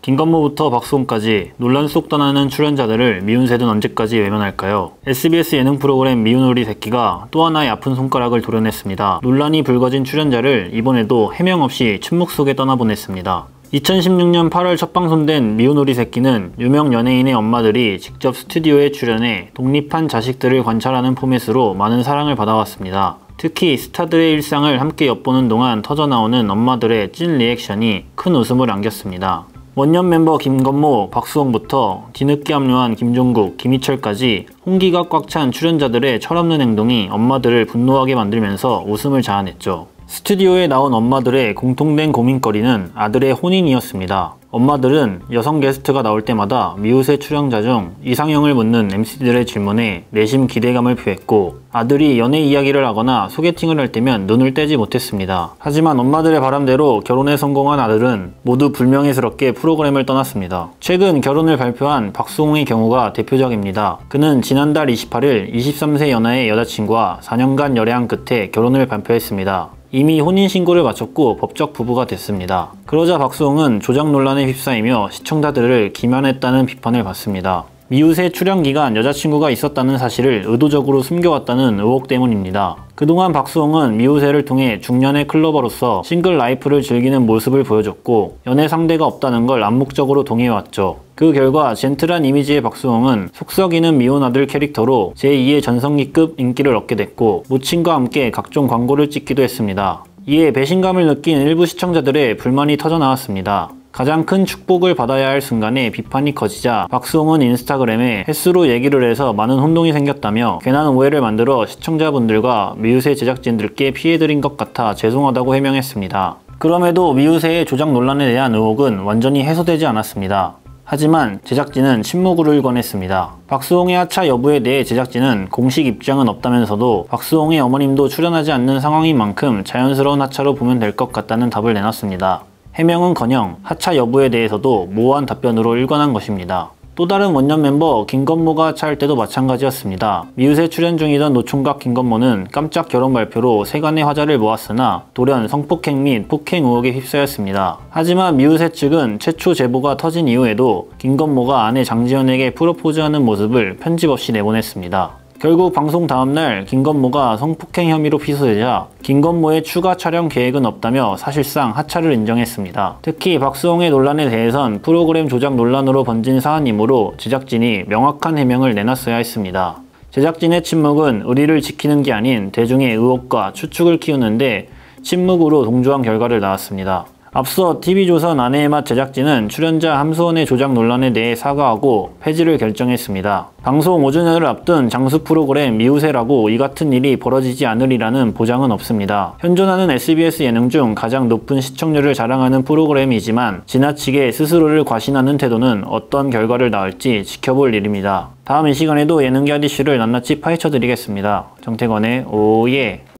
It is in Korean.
김건모부터 박수홍까지 논란 속 떠나는 출연자들을 미운 새는 언제까지 외면할까요? SBS 예능 프로그램 미운 우리 새끼가 또 하나의 아픈 손가락을 도려냈습니다. 논란이 불거진 출연자를 이번에도 해명 없이 침묵 속에 떠나보냈습니다. 2016년 8월 첫 방송된 미운 우리 새끼는 유명 연예인의 엄마들이 직접 스튜디오에 출연해 독립한 자식들을 관찰하는 포맷으로 많은 사랑을 받아왔습니다. 특히 스타들의 일상을 함께 엿보는 동안 터져나오는 엄마들의 찐 리액션이 큰 웃음을 안겼습니다. 원년 멤버 김건모, 박수홍부터 뒤늦게 합류한 김종국, 김희철까지 홍기가 꽉 찬 출연자들의 철없는 행동이 엄마들을 분노하게 만들면서 웃음을 자아냈죠. 스튜디오에 나온 엄마들의 공통된 고민거리는 아들의 혼인이었습니다. 엄마들은 여성 게스트가 나올 때마다 미우새 출연자 중 이상형을 묻는 MC들의 질문에 내심 기대감을 표했고, 아들이 연애 이야기를 하거나 소개팅을 할 때면 눈을 떼지 못했습니다. 하지만 엄마들의 바람대로 결혼에 성공한 아들은 모두 불명예스럽게 프로그램을 떠났습니다. 최근 결혼을 발표한 박수홍의 경우가 대표적입니다. 그는 지난달 28일 23세 연하의 여자친구와 4년간 열애한 끝에 결혼을 발표했습니다. 이미 혼인신고를 마쳤고 법적 부부가 됐습니다. 그러자 박수홍은 조작 논란에 휩싸이며 시청자들을 기만했다는 비판을 받습니다. 미우새 출연 기간 여자친구가 있었다는 사실을 의도적으로 숨겨왔다는 의혹 때문입니다. 그동안 박수홍은 미우새를 통해 중년의 클로버로서 싱글 라이프를 즐기는 모습을 보여줬고, 연애 상대가 없다는 걸 암묵적으로 동의해왔죠. 그 결과 젠틀한 이미지의 박수홍은 속 썩이는 미혼 아들 캐릭터로 제2의 전성기급 인기를 얻게 됐고, 모친과 함께 각종 광고를 찍기도 했습니다. 이에 배신감을 느낀 일부 시청자들의 불만이 터져나왔습니다. 가장 큰 축복을 받아야 할 순간에 비판이 커지자 박수홍은 인스타그램에 횟수로 얘기를 해서 많은 혼동이 생겼다며 괜한 오해를 만들어 시청자분들과 미우새 제작진들께 피해드린 것 같아 죄송하다고 해명했습니다. 그럼에도 미우새의 조작 논란에 대한 의혹은 완전히 해소되지 않았습니다. 하지만 제작진은 침묵을 권했습니다. 박수홍의 하차 여부에 대해 제작진은 공식 입장은 없다면서도 박수홍의 어머님도 출연하지 않는 상황인 만큼 자연스러운 하차로 보면 될 것 같다는 답을 내놨습니다. 해명은커녕 하차 여부에 대해서도 모호한 답변으로 일관한 것입니다. 또 다른 원년 멤버 김건모가 하차할 때도 마찬가지였습니다. 미우새 출연 중이던 노총각 김건모는 깜짝 결혼 발표로 세간의 화제를 모았으나 돌연 성폭행 및 폭행 의혹에 휩싸였습니다. 하지만 미우새 측은 최초 제보가 터진 이후에도 김건모가 아내 장지연에게 프로포즈하는 모습을 편집 없이 내보냈습니다. 결국 방송 다음날 김건모가 성폭행 혐의로 피소되자 김건모의 추가 촬영 계획은 없다며 사실상 하차를 인정했습니다. 특히 박수홍의 논란에 대해선 프로그램 조작 논란으로 번진 사안이므로 제작진이 명확한 해명을 내놨어야 했습니다. 제작진의 침묵은 의리를 지키는 게 아닌 대중의 의혹과 추측을 키우는데 침묵으로 동조한 결과를 낳았습니다. 앞서 TV조선 아내의 맛 제작진은 출연자 함수원의 조작 논란에 대해 사과하고 폐지를 결정했습니다. 방송 5주년을 앞둔 장수 프로그램 미우새라고 이 같은 일이 벌어지지 않으리라는 보장은 없습니다. 현존하는 SBS 예능 중 가장 높은 시청률을 자랑하는 프로그램이지만 지나치게 스스로를 과신하는 태도는 어떤 결과를 낳을지 지켜볼 일입니다. 다음 이 시간에도 예능계 한 이슈를 낱낱이 파헤쳐드리겠습니다. 정태건의 오예!